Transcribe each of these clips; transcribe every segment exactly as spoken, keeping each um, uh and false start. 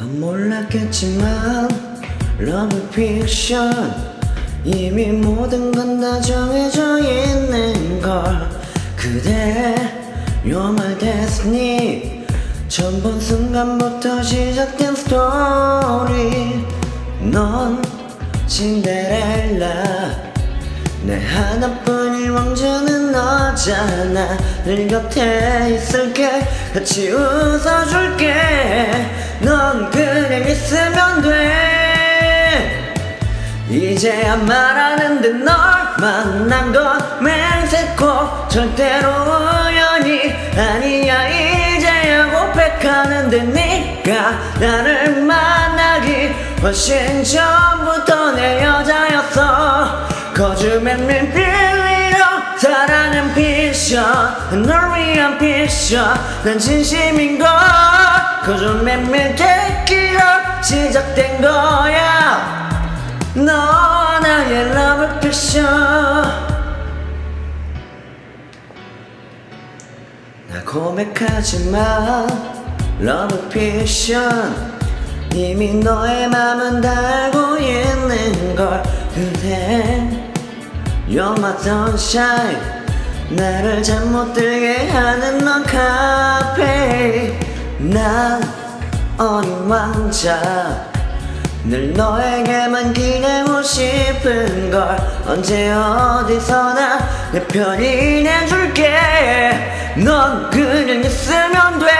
몰랐겠지만 러브 픽션 이미 모든 건 다 정해져 있는 걸. 그대 You're my destiny 처음 본 순간부터 시작된 스토리. 넌 신데렐라 내 하나뿐인 왕자는 너잖아. 늘 곁에 있을게 같이 웃어줄게. 넌 그냥 있으면 돼. 이제야 말하는데 널 만난 건 맹세코 절대로 우연이 아니야. 이제야 고백하는데 네가 나를 만나기 훨씬 전부터 내 여자였어. Cause you make me feel it all. 사랑은 피션 널 위한 피션 난 진심인걸. Cause you make me take it all. 시작된 거야 너와 나의 love passion. 나 고백하지마 love passion 이미 너의 맘은 다 알고 있는 걸. 그대 You're my sunshine 나를 잠 못 들게 하는 넌 카페. 난 어린 왕자 늘 너에게만 기대고 싶은 걸. 언제 어디서나 내 편이 내줄게. 넌 그냥 있으면 돼.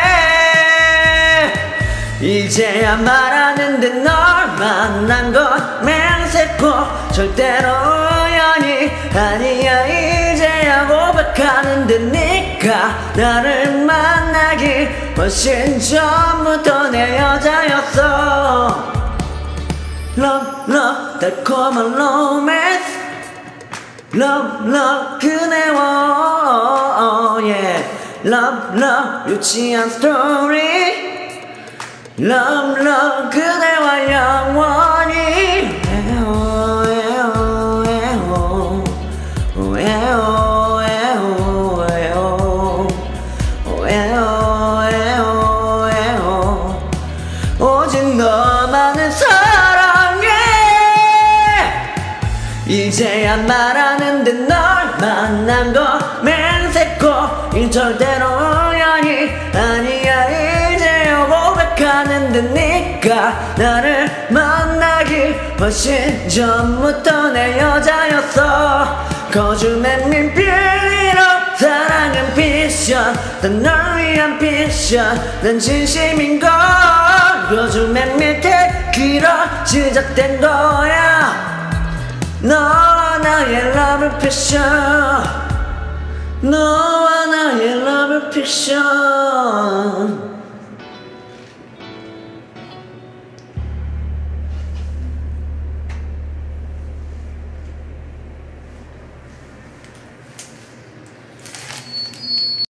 이제야 말하는데 널 만난 건 맹세코 절대로 우연이 아니야. 이제야 고백하는데 네가 나를 만나기 훨씬 전부터 내 여자였어. Love, love, 달콤한 romance Love, love, 그대와 yeah. Love, love, 유치한 story Love, love, 그대와 영원히 에호, 에호, 에호 에호, 에호, 에호 에호, 에호, 에호 오직 너만을 사랑해. 이제야 말하는데 널 만난 거 맹세코 이 절대로 우연이 아니야. 이제야 고백하는데 네가 나를 만나기 훨씬 전부터 내 여자였어. Cause you make me feel it all. 사랑은 피션 난 널 위한 피션 난 진심인걸. Cause you make me take it all. 시작된 거야 너와 나의 love passion 너와 나의 love passion.